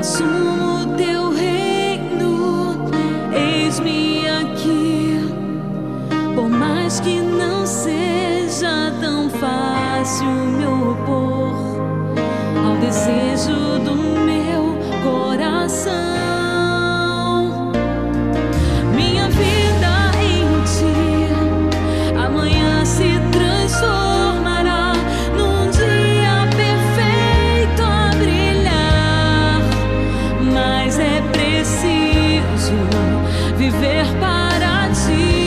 assumo o teu reino, eis-me aqui. Por mais que não seja tão fácil me opor ao desejo do meu coração, minha vida em ti amanhã se transformará num dia perfeito a brilhar, mas é preciso viver para ti.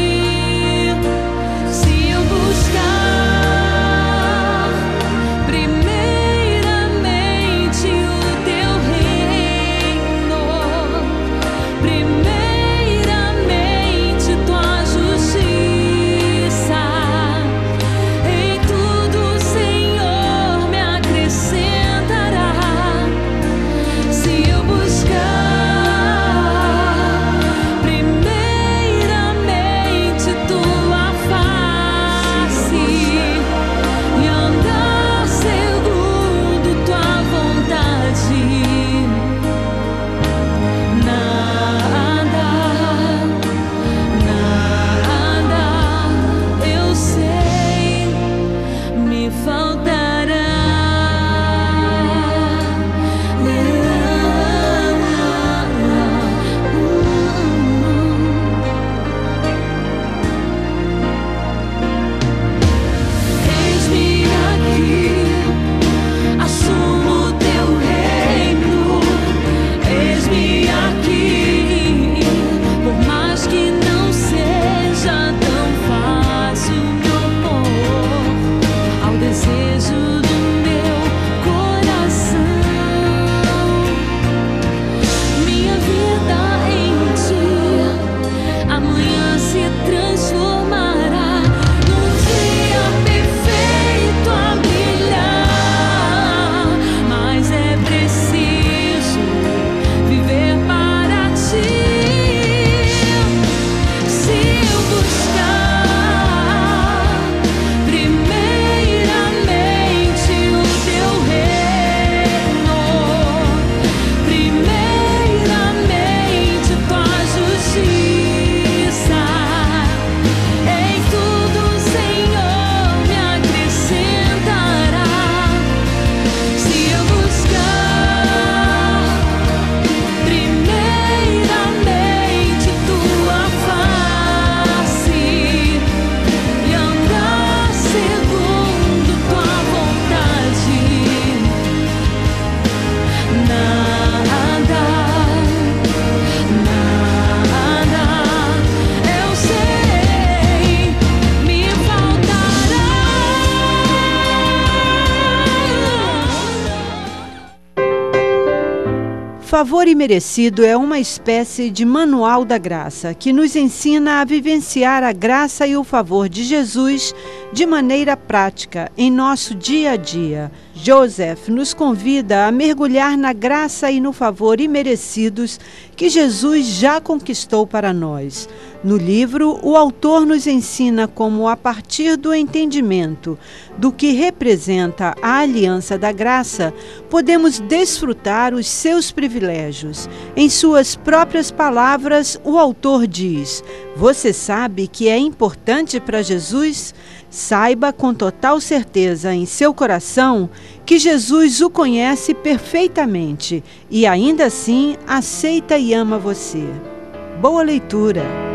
Favor Imerecido é uma espécie de manual da graça que nos ensina a vivenciar a graça e o favor de Jesus de maneira prática em nosso dia a dia. Joseph nos convida a mergulhar na graça e no favor imerecidos que Jesus já conquistou para nós. No livro, o autor nos ensina como, a partir do entendimento do que representa a aliança da graça, podemos desfrutar os seus privilégios. Em suas próprias palavras, o autor diz: "Você sabe que é importante para Jesus? Saiba com total certeza em seu coração que Jesus o conhece perfeitamente e ainda assim aceita e ama você." Boa leitura!